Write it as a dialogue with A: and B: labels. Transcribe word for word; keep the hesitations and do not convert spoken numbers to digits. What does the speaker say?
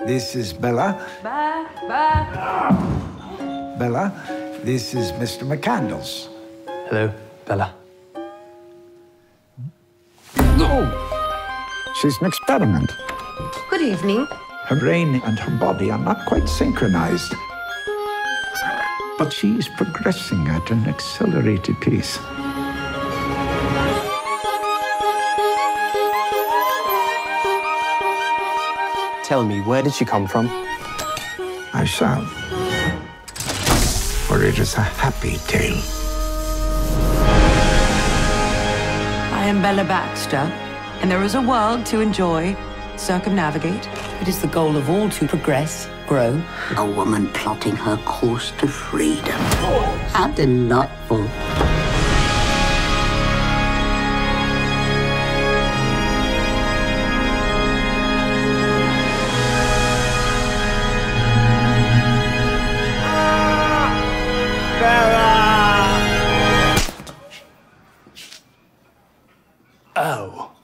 A: This is Bella.
B: Ba, ba.
A: Bella, this is Mister McCandles.
C: Hello, Bella.
A: Oh, she's an experiment.
B: Good evening.
A: Her brain and her body are not quite synchronized. But she's progressing at an accelerated pace.
C: Tell me, where did she come from?
A: I shall. For it is a happy tale.
B: I am Bella Baxter, and there is a world to enjoy, circumnavigate. It is the goal of all to progress, grow.
D: A woman plotting her course to freedom. How delightful.
C: Oh.